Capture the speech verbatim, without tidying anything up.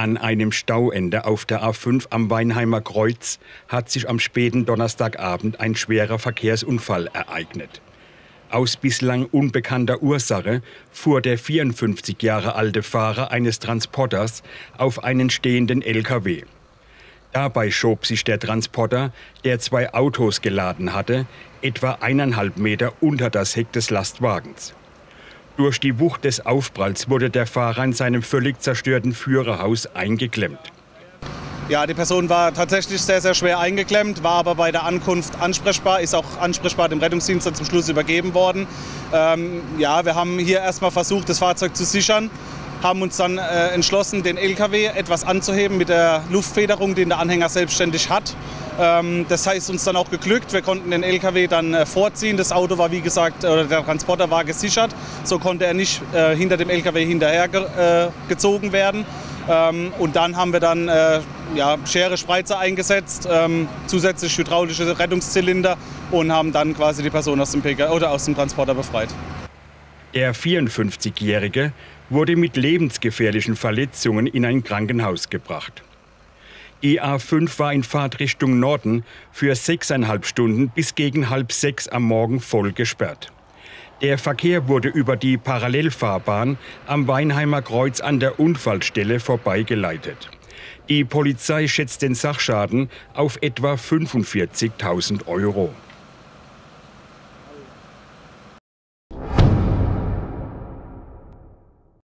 An einem Stauende auf der A fünf am Weinheimer Kreuz hat sich am späten Donnerstagabend ein schwerer Verkehrsunfall ereignet. Aus bislang unbekannter Ursache fuhr der vierundfünfzig Jahre alte Fahrer eines Transporters auf einen stehenden L K W. Dabei schob sich der Transporter, der zwei Autos geladen hatte, etwa eineinhalb Meter unter das Heck des Lastwagens. Durch die Wucht des Aufpralls wurde der Fahrer in seinem völlig zerstörten Führerhaus eingeklemmt. Ja, die Person war tatsächlich sehr, sehr schwer eingeklemmt, war aber bei der Ankunft ansprechbar, ist auch ansprechbar dem Rettungsdienst dann zum Schluss übergeben worden. Ähm, ja, wir haben hier erstmal versucht, das Fahrzeug zu sichern, haben uns dann äh, entschlossen, den L K W etwas anzuheben mit der Luftfederung, den der Anhänger selbstständig hat. Ähm, das heißt uns dann auch geglückt. Wir konnten den L K W dann äh, vorziehen. Das Auto war, wie gesagt, oder der Transporter war gesichert. So konnte er nicht äh, hinter dem L K W hinterher ge äh, gezogen werden. Ähm, und dann haben wir dann äh, ja, Schere, Spreizer eingesetzt, ähm, zusätzlich hydraulische Rettungszylinder und haben dann quasi die Person aus dem, P K oder aus dem Transporter befreit. Der vierundfünfzigjährige wurde mit lebensgefährlichen Verletzungen in ein Krankenhaus gebracht. Die A fünf war in Fahrtrichtung Norden für sechseinhalb Stunden bis gegen halb sechs am Morgen voll gesperrt. Der Verkehr wurde über die Parallelfahrbahn am Weinheimer Kreuz an der Unfallstelle vorbeigeleitet. Die Polizei schätzt den Sachschaden auf etwa fünfundvierzigtausend Euro.